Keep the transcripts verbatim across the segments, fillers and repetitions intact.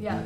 Yeah.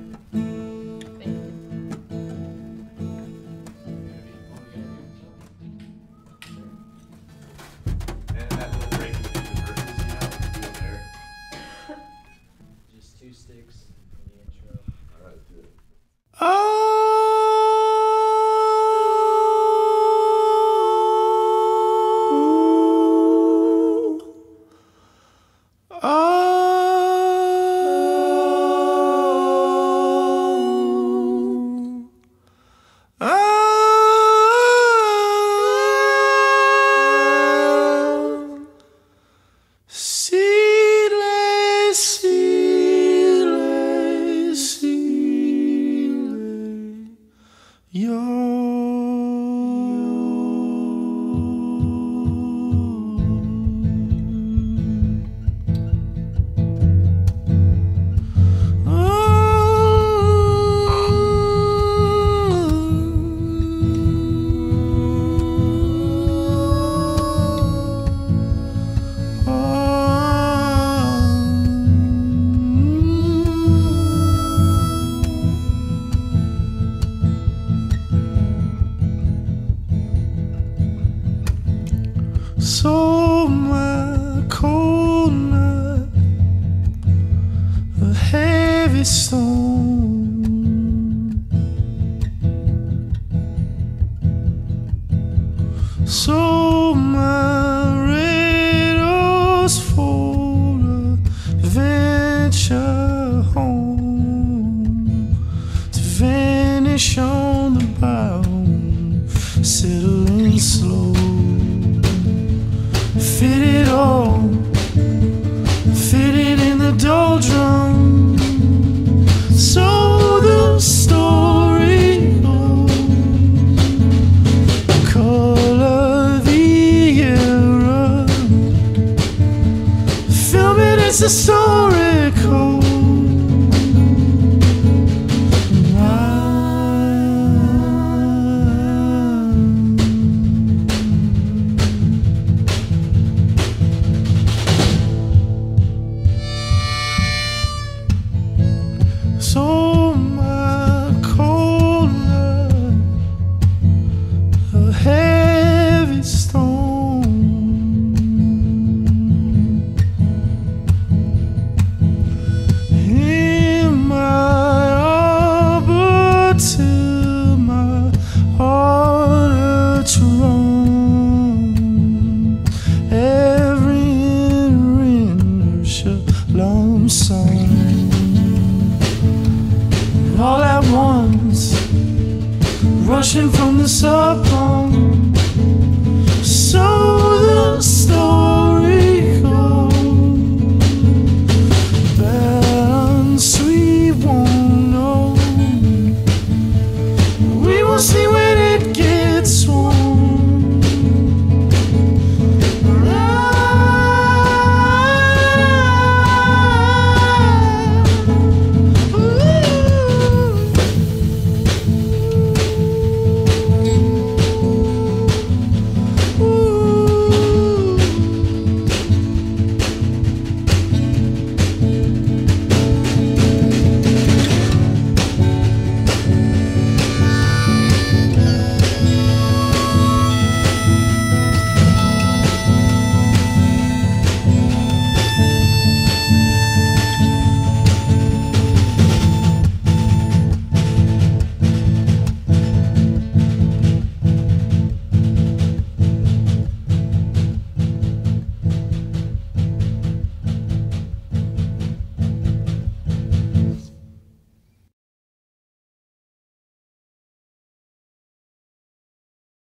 So my cold night, a heavy stone, so my red rose for a venture home, to vanish on the bow, settling slow. Fit it all, fit it in the doldrum. So the story goes, color the era, film it, it's historical. So my cold night, a heavy stone, in my arbor till my heart to run, every inertia lump sum. All at once, rushing from the sublime. So